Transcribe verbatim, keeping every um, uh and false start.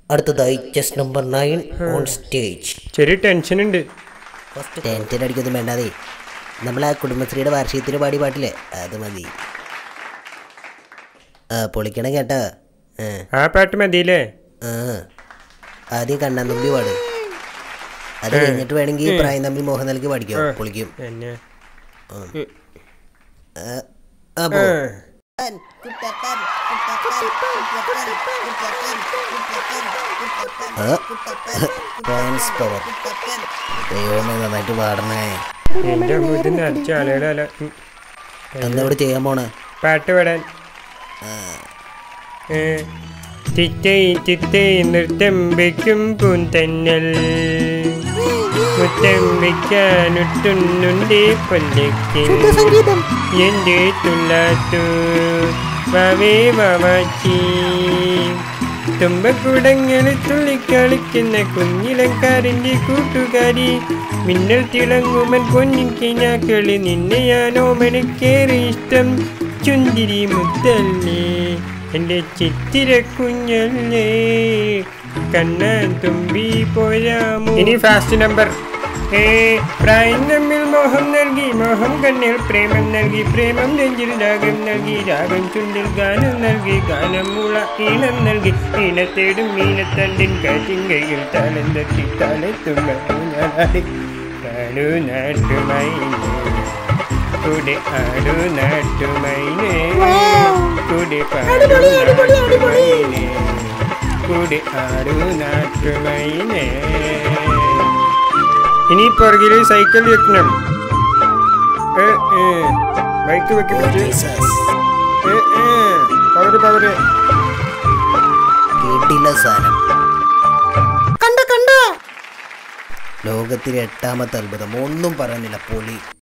അടുത്തതായി chest number nine on stage. ചെറിയ tension ഉണ്ട്. ഫസ്റ്റ് ടെൻഷൻ അടിക്കൊന്നും വേണ്ടാതെ, നമ്മൾ ആ കുടുംബശ്രീയുടെ വാർഷികത്തിന് പാടി പാട്ടില്ലേ, അത് മതി. ആ പൊളിക്കണം കേട്ടാ. ആ പാട്ട് മതിയില്ലേ? ആ ആദ്യം കണ്ണാൻ തുമ്പി പാട്, അത് കഴിഞ്ഞിട്ട് വേണമെങ്കിൽ പ്രായം തമ്മിൽ മോഹൻ നൽകി പാടിക്കോ, പൊളിക്കും. ദൈവമേ നന്നായിട്ട് പാടണേ. എന്താ ഇവിടെ ചെയ്യാൻ പോണേ? പാട്ട് പാടാൻ. ചിറ്റൈ ചിറ്റൈ നൃത്തം വയ്ക്കും പൂന്തന്നൽ, മുത്തം വയ്ക്കാനൊട്ടുന്നുണ്ടേ പല്ലക്കിൽ എൻ്റെ തുള്ളാത്തു വാവേ വാവാച്ചി. തുമ്പക്കുടങ്ങളിൽ തുള്ളിക്കളിക്കുന്ന കുഞ്ഞിലക്കാരൻ്റെ കൂട്ടുകാരി, മിന്നൽ തിളങ്ങുമൻ പൊന്നിൻ കിനാക്കളി, നിന്നെയാണോ മനക്കേറെ ഇഷ്ടം ചുന്തിരി മുത്തല്ലേ എൻ്റെ ചിത്തിര കുഞ്ഞല്ലേ, കണ്ണാൻ തുമ്പി പോരാമോ. ഇനി ഫാസ്റ്റ് നമ്പർ. ഏ പ്രായം തമ്മിൽ മോഹം നൽകി, മോഹം കണ്ണിൽ പ്രേമം നൽകി, പ്രേമം നെഞ്ചിൽ രാഗം നൽകി, രാഗം ചുണ്ടിൽ ഗാനം നൽകി, ഗാനം മുള ഈണം നൽകി, ഈണത്തേടും മീനത്തണ്ടിൻ കാറ്റിങ്കയിൽ താളം തട്ടി താളത്തുമ്പൂഞ്ഞാടി പാടു നാട്ടുമൈനേ കൂടെ ആടു നാട്ടുമൈനേ കൂടെ പാടു നാട്ടുമൈനേ കൂടെ ആടു നാട്ടുമൈനേ. ഇനി പുറകിൽ സൈക്കിൾ വെക്കണം. ബൈക്ക് വെക്കി പവര് പവര് കേട്ടില്ല സാധനം. കണ്ട കണ്ട ലോകത്തിലെ എട്ടാമത്തെ അത്ഭുതം, ഒന്നും പറയുന്നില്ല, പൊളി.